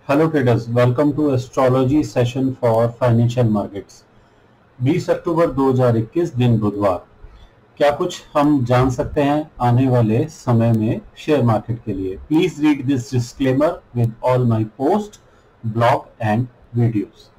Hello traders, welcome to astrology session for financial markets. 20 October 2021 दिन बुधवार। क्या कुछ हम जान सकते हैं आने वाले समय में शेयर मार्केट के लिए? Please read this disclaimer with all my post, blog and videos.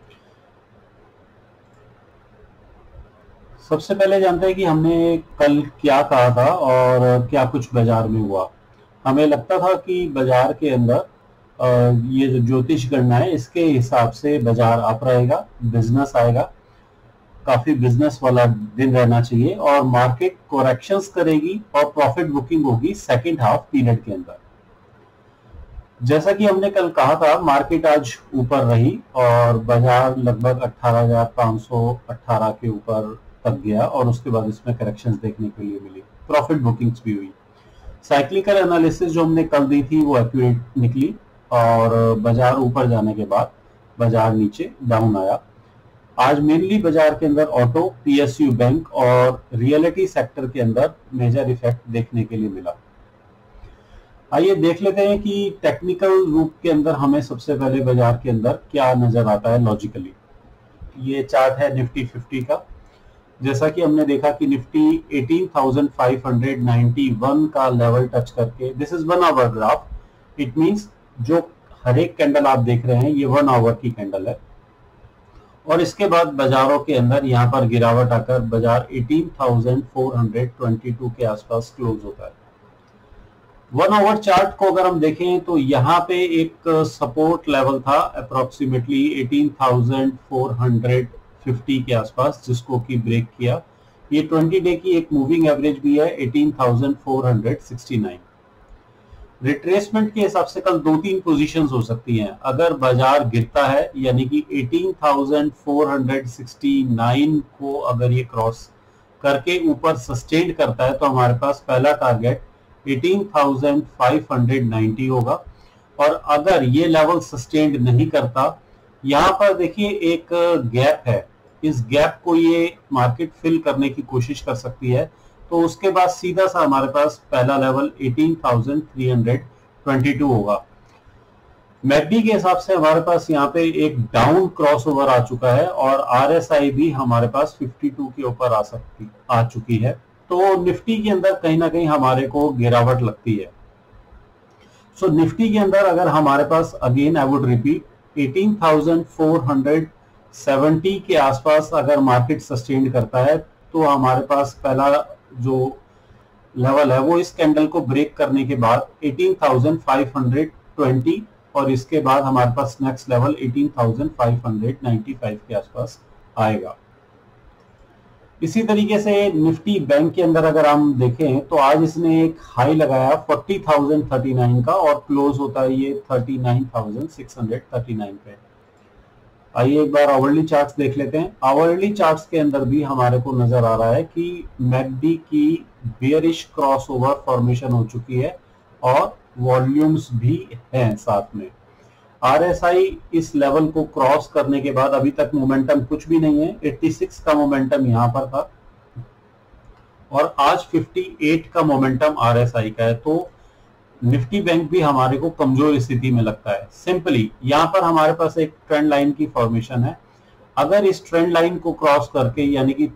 सबसे पहले जानते हैं कि हमने कल क्या कहा था और क्या कुछ बाजार में हुआ। हमें लगता था कि बाजार के अंदर ये जो ज्योतिष गणना है इसके हिसाब से बाजार अप रहेगा, बिजनेस आएगा, काफी बिजनेस वाला दिन रहना चाहिए और मार्केट कोरेक्शंस करेगी और प्रॉफिट बुकिंग होगी सेकंड हाफ पीरियड के अंदर। जैसा कि हमने कल कहा था, मार्केट आज ऊपर रही और बाजार लगभग 18,518 के ऊपर तक गया और उसके बाद इसमें करेक्शंस देखने के लिए मिली, प्रॉफिट बुकिंग्स भी हुई। साइक्लिकल एनालिसिस जो हमने कल दी थी वो एक्यूरेट निकली और बाजार ऊपर जाने के बाद बाजार नीचे डाउन आया। आज मेनली बाजार के अंदर ऑटो, पीएसयू बैंक और रियलिटी सेक्टर के अंदर मेजर इफेक्ट देखने के लिए मिला। आइए देख लेते हैं कि टेक्निकल रूप के अंदर हमें सबसे पहले बाजार के अंदर क्या नजर आता है लॉजिकली। ये चार्ट है निफ्टी 50 का। जैसा कि हमने देखा कि निफ्टी 18,591 का लेवल टच करके, this is 1 hour graph, it means जो हर एक कैंडल आप देख रहे हैं ये 1 आवर की कैंडल है और इसके बाद बाजारों के अंदर यहाँ पर गिरावट आकर बाजार 18,422 के आसपास क्लोज होता है। 1 आवर चार्ट को अगर हम देखें तो यहाँ पे एक सपोर्ट लेवल था अप्रोक्सीमेटली 18,450 के आसपास, जिसको कि ब्रेक किया। ये 20 डे की एक मूविंग एवरेज भी है 18,469। रिट्रेसमेंट के हिसाब से कल 2-3 पोजीशंस हो सकती हैं। अगर बाजार गिरता है यानी कि 18,469 को अगर ये क्रॉस करके ऊपर सस्टेन करता है तो हमारे पास पहला टारगेट 18,590 होगा। और अगर ये लेवल सस्टेन्ड नहीं करता, यहाँ पर देखिए एक गैप है, इस गैप को ये मार्केट फिल करने की कोशिश कर सकती है, तो उसके बाद सीधा सा हमारे पास पहला लेवल 18,322 होगा। मैकडी के हिसाब से हमारे पास यहाँ पे एक डाउन क्रॉसओवर आ चुका है और आरएसआई भी हमारे पास 52 के ऊपर आ चुकी है। तो निफ्टी के अंदर कहीं ना कहीं हमारे को गिरावट लगती है। सो निफ्टी के अंदर अगर हमारे पास अगेन आई वुड रिपीट 18,470 के आसपास अगर मार्केट सस्टेन करता है तो हमारे पास पहला जो लेवल है वो इस कैंडल को ब्रेक करने के बाद 18,520 और इसके बाद हमारे पास नेक्स्ट लेवल 18,595 के आसपास आएगा। इसी तरीके से निफ्टी बैंक के अंदर अगर हम देखें तो आज इसने एक हाई लगाया 40,039 का और क्लोज होता है ये 39,639 पे। आइए एक बार आवरली चार्ट्स देख लेते हैं। आवरली चार्ट्स के अंदर भी हमारे को नजर आ रहा है कि मैकडी की बेयरिश क्रॉसओवर फॉर्मेशन हो चुकी है और वॉल्यूम्स भी हैं साथ में। आरएसआई इस लेवल को क्रॉस करने के बाद अभी तक मोमेंटम कुछ भी नहीं है, 86 का मोमेंटम यहां पर था और आज 58 का मोमेंटम आरएसआई का है। तो निफ्टी बैंक भी हमारे को कमजोर स्थिति में लगता है। सिंपली यहाँ पर हमारे पास एक ट्रेंड लाइन की फॉर्मेशन है, अगर इस ट्रेंड लाइन को क्रॉस करके यानी कि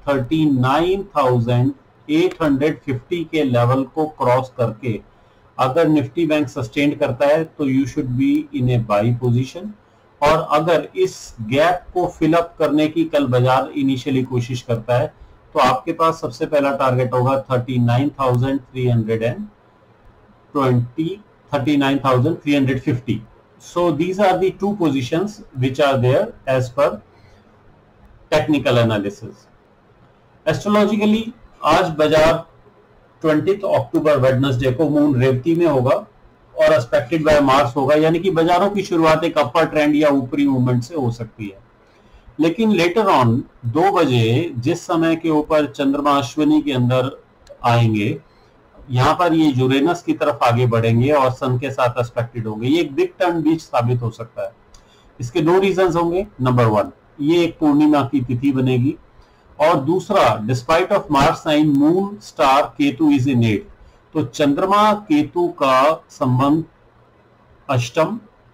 39,850 के लेवल को क्रॉस करके अगर निफ्टी बैंक सस्टेन करता है तो you should be in a buy position. और अगर इस गैप को फिलअप करने की कल बाजार इनिशियली कोशिश करता है तो आपके पास सबसे पहला टारगेट होगा 39,350. So these are the two positions which are there as per technical analysis. Astrologically आज बाजार 20 अक्टूबर वेडनेसडे को मून रेवती में होगा और एस्पेक्टेड बाय मार्स होगा, यानी कि बाजारों की शुरुआत एक अपर ट्रेंड या ऊपरी मूवमेंट से हो सकती है। लेकिन लेटर ऑन 2 बजे जिस समय के ऊपर चंद्रमा अश्विनी के अंदर आएंगे, यहाँ पर ये यूरेनस की तरफ आगे बढ़ेंगे और सन के साथ एस्पेक्टेड होंगे। ये एक बिग टर्न बीच साबित हो सकता है। इसके 2 रीजंस होंगे। नंबर 1, ये एक पूर्णिमा की तिथि बनेगी और दूसरा, despite of Mars sign moon star Ketu is in 8, तो चंद्रमा केतु का संबंध अष्टम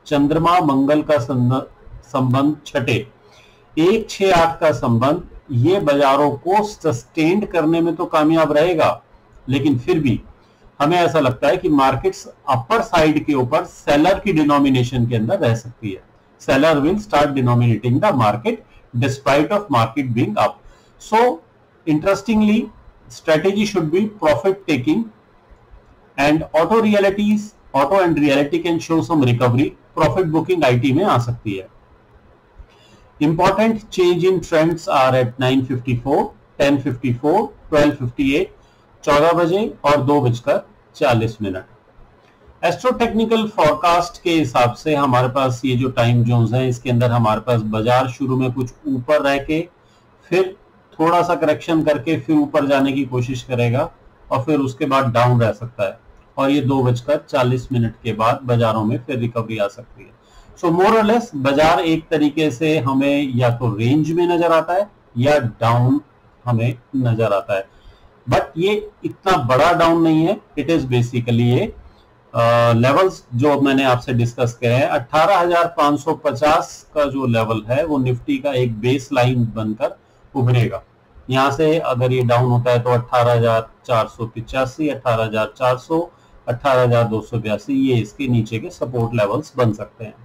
चंद्रमा मंगल का संबंध छठे, 1-6-8 का संबंध, ये बाजारों को सस्टेन्ड करने में तो कामयाब रहेगा, लेकिन फिर भी हमें ऐसा लगता है कि मार्केट्स अपर साइड के ऊपर सेलर की डिनोमिनेशन के अंदर रह सकती है. Seller will start denominating the market despite of market being up. So interestingly strategy should be profit taking, and auto and reality can show some recovery. Profit booking IT में आ सकती है. Important change in trends are at 9:54, 10:54, 12:58, 14 बजे और 2:40. Astro technical forecast के हिसाब से हमारे पास ये जो टाइम जोन्स है, इसके अंदर हमारे पास बाजार शुरू में कुछ ऊपर रह के फिर थोड़ा सा करेक्शन करके फिर ऊपर जाने की कोशिश करेगा और फिर उसके बाद डाउन रह सकता है, और ये 2:40 के बाद बाजारों में फिर रिकवरी आ सकती है. सो मोर और लेस बाजार एक तरीके से हमें या तो रेंज में नजर आता है या डाउन हमें नजर आता है, बट ये इतना बड़ा डाउन नहीं है. इट इज बेसिकली ये लेवल्स जो मैंने आपसे डिस्कस किए हैं. 18,550 का जो लेवल है वो निफ्टी का एक बेस लाइन बनकर उभरेगा. यहां से अगर ये डाउन होता है तो 18,485, 18,400, 18,282 ये इसके नीचे के सपोर्ट लेवल्स बन सकते हैं.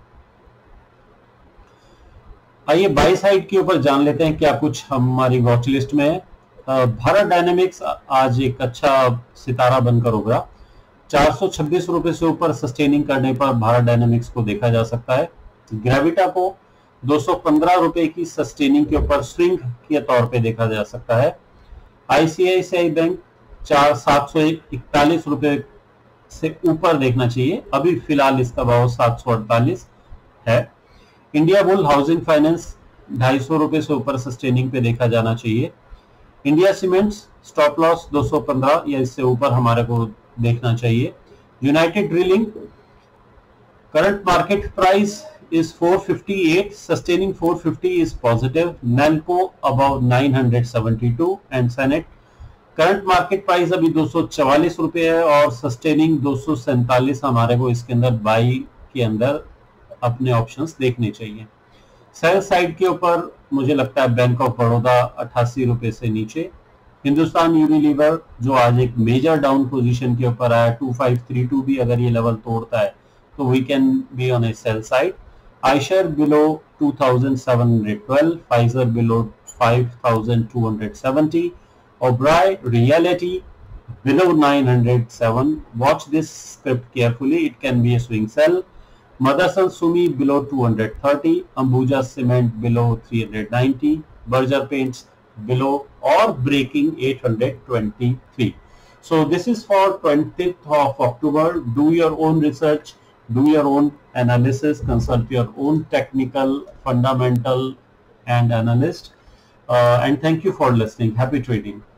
आइए बाई साइड के ऊपर जान लेते हैं क्या कुछ हमारी वॉच लिस्ट में है. भारत डायनेमिक्स आज एक अच्छा सितारा बनकर उभरा. 426 रुपए से ऊपर सस्टेनिंग करने पर भारत डायनेमिक्स को देखा जा सकता है. ग्रेविटा को 215 रुपए की सस्टेनिंग के ऊपर स्विंग के तौर पे देखा जा सकता है. आईसीआईसीआई बैंक 741 रुपए से ऊपर देखना चाहिए. अभी फिलहाल इसका भाव 748 है. इंडिया बुल हाउसिंग फाइनेंस 250 रुपए से ऊपर सस्टेनिंग पे देखा जाना चाहिए. इंडिया सीमेंट्स स्टॉप लॉस 215 या इससे ऊपर हमारे को देखना चाहिए. United drilling current market price is 458, sustaining 450 is positive. Nalco above 972 and Senate current market price अभी 244 रुपए है और सस्टेनिंग 247 हमारे को इसके अंदर बाई के अंदर अपने ऑप्शंस देखने चाहिए. सेल साइड के ऊपर मुझे लगता है बैंक ऑफ बड़ौदा 88 रुपए से नीचे. हिंदुस्तान यूनिलीवर जो आज एक मेजर डाउन पोजीशन के ऊपर आया 2532 भी अगर ये लेवल तोड़ता है तो we can be on a sell side. iShares below 2,712, Pfizer below 5,270, Oberoi Realty below 907. Watch this script carefully. It can be a swing sell. Motherson Sumi below 230, Ambuja Cement below 390, Berger Paints below or breaking 823. So this is for 20th of October. Do your own research. Do your own analysis, consult your own technical, fundamental and analyst. And thank you for listening. Happy trading.